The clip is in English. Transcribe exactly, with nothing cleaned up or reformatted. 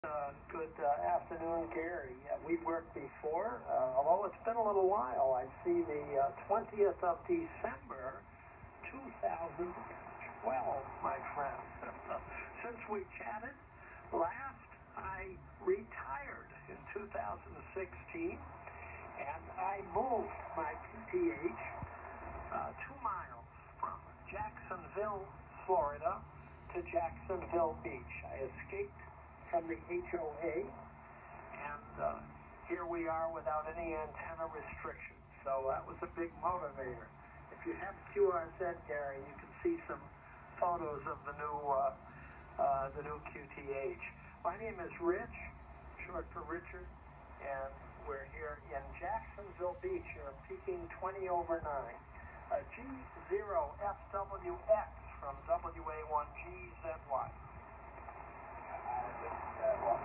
Uh, good uh, afternoon, Gary. Uh, we've worked before, uh, although it's been a little while. I see the uh, twentieth of December, two thousand twelve, my friend. Since we chatted last, I retired in two thousand sixteen, and I moved my P T H uh, two miles from Jacksonville, Florida, to Jacksonville Beach. I escaped from the H O A, and uh, here we are without any antenna restrictions. So that was a big motivator. If you have Q R Z, Gary, you can see some photos of the new uh, uh, the new Q T H. My name is Rich, short for Richard, and we're here in Jacksonville Beach. You're peaking twenty over nine. A G zero F W X from W A one G Z Y. Uh,